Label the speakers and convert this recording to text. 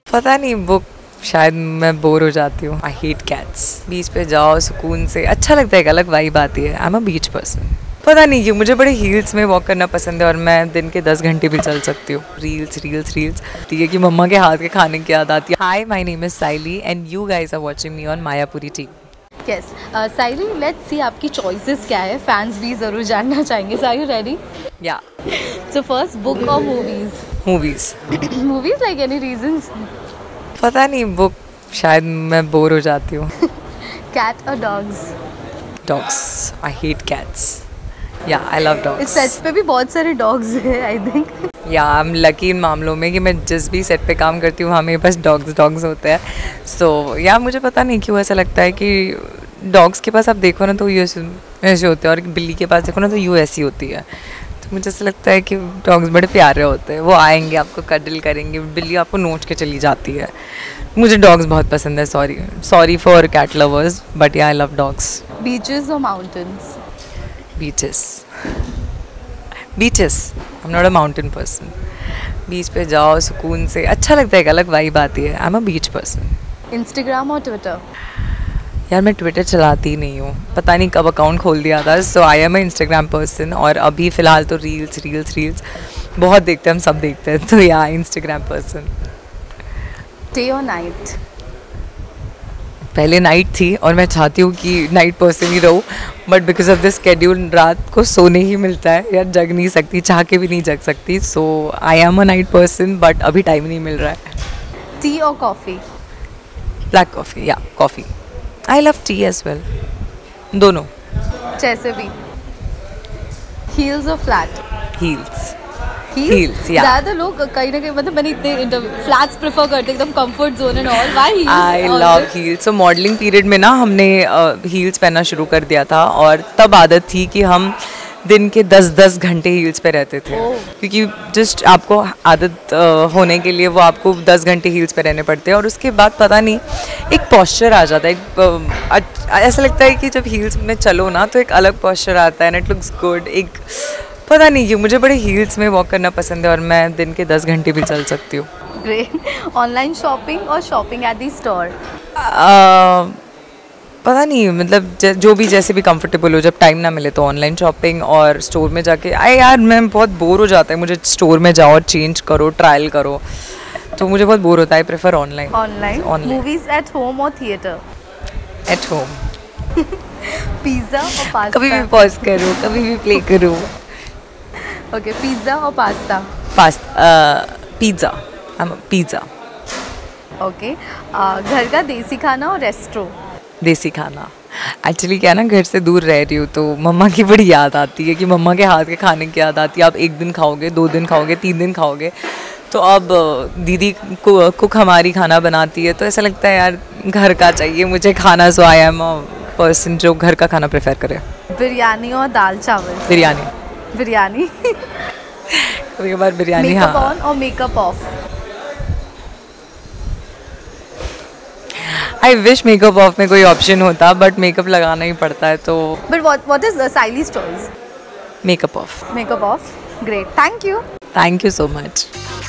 Speaker 1: पता नहीं, बुक शायद मैं बोर हो जाती हूँ। आई हेट कैट्स। बीच पे जाओ सुकून से, अच्छा लगता है, एक अलग वाइब आती है। I am a beach person. पता नहीं क्यों मुझे बड़े हील्स में वॉक करना पसंद है और मैं दिन के 10 घंटे भी चल सकती हूँ। रील्स रील्स रील्स ठीक है कि मम्मा के हाथ के खाने की याद आती है। Hi, my name is Saily and you guys are watching me on Mayapuri TV.
Speaker 2: Yes, Saily, let's see आपकी चॉइसेस क्या है, फैंस भी ज़रूर जानना चाहेंगे। So, are you ready?
Speaker 1: या
Speaker 2: So first, book or movies?
Speaker 1: Movies.
Speaker 2: Movies, like any reasons?
Speaker 1: पता नहीं, बुक शायद मैं बोर हो जाती हूँ।
Speaker 2: Cat or dogs?
Speaker 1: Dogs. I hate cats. या I love
Speaker 2: is
Speaker 1: dogs.
Speaker 2: Sets पे भी बहुत सारे डॉग्स हैं, आई थिंक।
Speaker 1: या आई एम लकी इन मामलों में कि मैं जिस भी सेट पे काम करती हूँ वहाँ मेरे पास डॉग्स होते हैं। सो या मुझे पता नहीं क्यों ऐसा लगता है कि डॉग्स के पास आप देखो ना तो ये ऐसे होते हैं और बिल्ली के पास देखो ना तो यूँ ऐसी होती है। तो मुझे ऐसा लगता है कि डॉग्स बड़े प्यारे होते हैं, वो आएंगे आपको कडल करेंगे, बिल्ली आपको नोच के चली जाती है। मुझे डॉग्स बहुत पसंद है। Sorry for cat lovers but yeah I love dogs.
Speaker 2: Beaches or mountains?
Speaker 1: Beaches. I am not a mountain person. Beach पे जाओ सुकून से, अच्छा लगता है, एक अलग वाइब आती है। I am a beach person.
Speaker 2: Instagram or Twitter?
Speaker 1: यार मैं ट्विटर चलाती ही नहीं हूँ, पता नहीं कब अकाउंट खोल दिया था। So I am a Instagram person और अभी फ़िलहाल तो रील्स बहुत देखते हैं, हम सब देखते हैं। तो yeah Instagram person.
Speaker 2: Day or night?
Speaker 1: पहले नाइट थी और मैं चाहती हूँ कि नाइट पर्सन ही रहूँ, but because of this schedule रात को सोने ही मिलता है, यार जग नहीं सकती, चाह के भी नहीं जग सकती। So I am a night person but अभी टाइम नहीं मिल रहा है।
Speaker 2: Tea or coffee?
Speaker 1: Black coffee या coffee. I love tea as well, दोनों।
Speaker 2: जैसे भी। Heels or flat?
Speaker 1: Heels.
Speaker 2: Heels?
Speaker 1: Heels, yeah.
Speaker 2: ज़्यादा लोग कहीं ना कहीं, मतलब मैंने इतने फ्लैट्स प्रेफर करते, एकदम comfort zone and all. Why heels?
Speaker 1: I love heels. So modelling period में ना हमने हील्स पहनना शुरू कर दिया था और तब आदत थी कि हम दिन के 10-10 घंटे हील्स पे रहते थे।
Speaker 2: ओह।
Speaker 1: क्योंकि जस्ट आपको आदत होने के लिए वो आपको 10 घंटे हील्स पे रहने पड़ते हैं और उसके बाद पता नहीं एक पॉस्चर आ जाता है, ऐसा लगता है कि जब हील्स में चलो ना तो एक अलग पॉस्चर आता है एंड इट लुक्स गुड। एक पता नहीं क्यों मुझे बड़े हील्स में वॉक करना पसंद है और मैं दिन के 10 घंटे भी चल सकती हूँ।
Speaker 2: Great. Online shopping or shopping at the store?
Speaker 1: पता नहीं, मतलब जो भी जैसे भी कंफर्टेबल हो, जब टाइम ना मिले तो ऑनलाइन शॉपिंग और स्टोर में जाके यार मैं बहुत बोर हो जाता है, मुझे स्टोर में जाओ चेंज करो ट्रायल करो, तो मुझे बहुत बोर होता है। I prefer online.
Speaker 2: Online. Movies at home or theater?
Speaker 1: At home.
Speaker 2: Pizza or pasta?
Speaker 1: कभी भी पॉज करो, कभी भी प्ले करो।
Speaker 2: Okay, pizza or pasta?
Speaker 1: Pizza. Pizza.
Speaker 2: Okay. घर का देसी खाना और रेस्टो?
Speaker 1: देसी खाना। एक्चुअली क्या ना, घर से दूर रह रही हूँ तो मम्मा की बड़ी याद आती है कि मम्मा के हाथ के खाने की याद आती है। आप 1 दिन खाओगे, 2 दिन खाओगे, 3 दिन खाओगे, तो अब दीदी कुक हमारी खाना बनाती है तो ऐसा लगता है यार घर का चाहिए मुझे खाना। सो आई एम अ पर्सन जो घर का खाना प्रेफर करे।
Speaker 2: बिरयानी और दाल चावल?
Speaker 1: बिरयानी।
Speaker 2: बिरयानी।
Speaker 1: कभी कभार बिरयानी।
Speaker 2: मेकअप
Speaker 1: हाँ।
Speaker 2: ऑन और makeup off?
Speaker 1: I wish makeup off में कोई ऑप्शन होता बट मेकअप लगाना ही पड़ता है तो
Speaker 2: But what is Saily's choice?
Speaker 1: Makeup off.
Speaker 2: Makeup off. Great. Thank you.
Speaker 1: Thank you so much.